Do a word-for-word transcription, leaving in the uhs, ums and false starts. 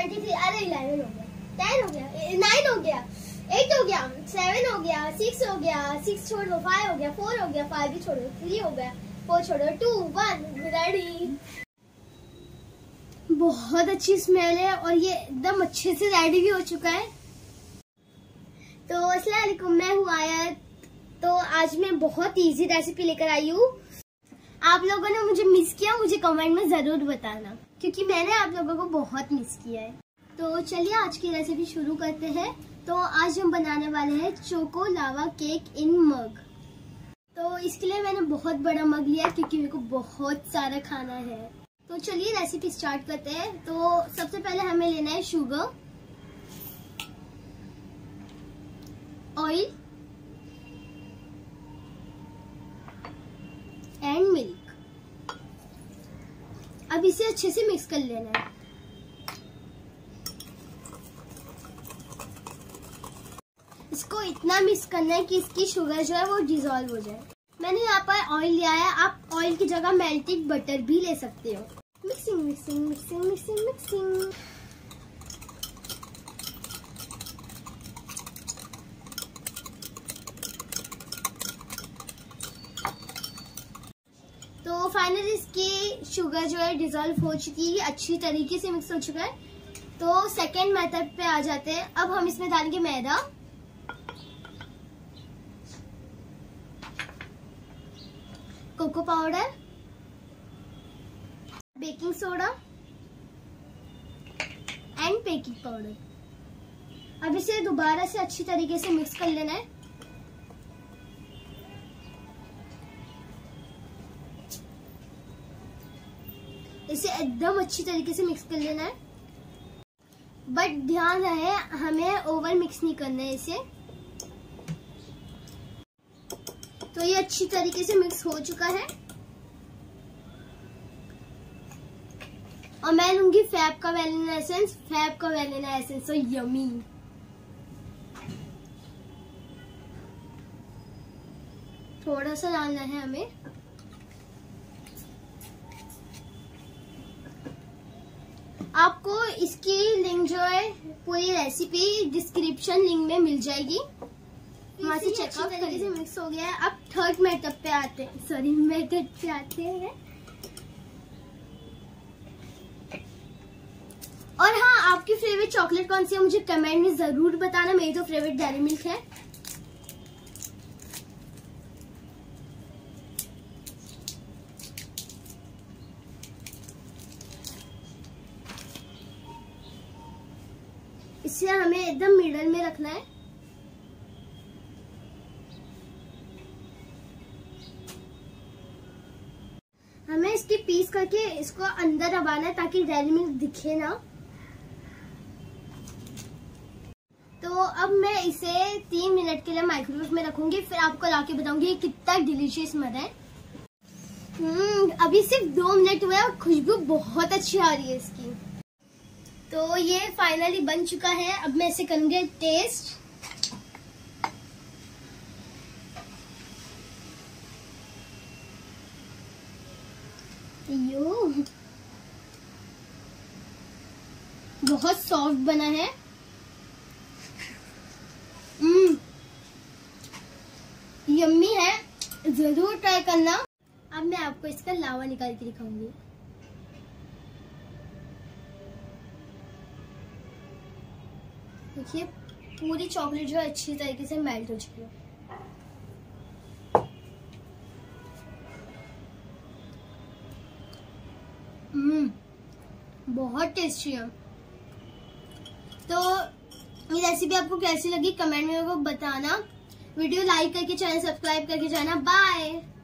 Twenty three, अरे eleven हो गया, टेन हो गया, नाइन हो गया, एट हो गया, सेवन हो गया, सिक्स हो गया, सिक्स छोड़ दो, फाइव हो गया, फोर हो गया, फाइव भी छोड़ो, थ्री हो गया, फोर छोड़ो, टू, वन, रेडी। बहुत अच्छी स्मेल है और ये एकदम अच्छे से रेडी भी हो चुका है। तो अस्सलाम वालेकुम, मैं हूँ आयत। तो आज मैं बहुत इजी रेसिपी लेकर आई हूँ। आप लोगों ने मुझे मिस किया, मुझे कमेंट में जरूर बताना, क्योंकि मैंने आप लोगों को बहुत मिस किया है। तो चलिए आज की रेसिपी शुरू करते हैं। तो आज हम बनाने वाले हैं चोको लावा केक इन मग। तो इसके लिए मैंने बहुत बड़ा मग लिया क्योंकि मेरे को बहुत सारा खाना है। तो चलिए रेसिपी स्टार्ट करते हैं। तो सबसे पहले हमें लेना है शुगर, ऑयल एंड मिल्क। अब इसे अच्छे से मिक्स कर लेना है। इसको इतना मिक्स करना है कि इसकी शुगर जो है वो डिसॉल्व हो जाए। मैंने यहाँ पर ऑयल लिया है, आप ऑयल की जगह मेल्टेड बटर भी ले सकते हो। Mixing mixing mixing mixing mixing. तो फाइनली इसकी शुगर जो है डिसॉल्व हो चुकी है, अच्छी तरीके से मिक्स हो चुका है। तो सेकेंड मेथड पे आ जाते हैं। अब हम इसमें डालेंगे मैदा, cocoa powder, baking soda and baking powder. अब इसे दोबारा से अच्छी तरीके से मिक्स कर लेना है। इसे एकदम अच्छी तरीके से मिक्स कर लेना है, बट ध्यान रहे हमें ओवर मिक्स नहीं करना है इसे। तो ये अच्छी तरीके से मिक्स हो चुका है और मैं लूंगी फैब का वैनिला एसेंस। फैब का वैनिला एसेंस तो यमी। थोड़ा सा डालना है हमें। आपको इसकी लिंक जो है पूरी रेसिपी डिस्क्रिप्शन लिंक में मिल जाएगी, वहां से चेकआउट करके से मिक्स हो गया है। अब थर्ड मेथड पे आते हैं, सॉरी मेथड पे आते हैं। और हाँ, आपकी फेवरेट चॉकलेट कौन सी है मुझे कमेंट में जरूर बताना। मेरी तो फेवरेट डेयरी मिल्क है। इसे हमें एकदम मिडल में रखना है। हमें इसकी पीस करके इसको अंदर दबाना है ताकि डेयरी मिल्क दिखे ना। तो अब मैं इसे तीन मिनट के लिए माइक्रोवेव में रखूंगी, फिर आपको लाके बताऊंगी कितना डिलीशियस मजा है। हम्म अभी सिर्फ दो मिनट हुए और खुशबू बहुत अच्छी आ रही है इसकी। तो ये फाइनली बन चुका है। अब मैं इसे करूंगी टेस्ट। यो बहुत सॉफ्ट बना है। हम्म यम्मी है, जरूर ट्राई करना। अब मैं आपको इसका लावा निकाल के दिखाऊंगी। देखिए पूरी चॉकलेट जो है अच्छी तरीके से मेल्ट हो चुकी है। हम्म बहुत टेस्टी है। तो ये रेसिपी आपको कैसी लगी कमेंट में वो बताना। वीडियो लाइक करके चैनल सब्सक्राइब करके जाना। बाय।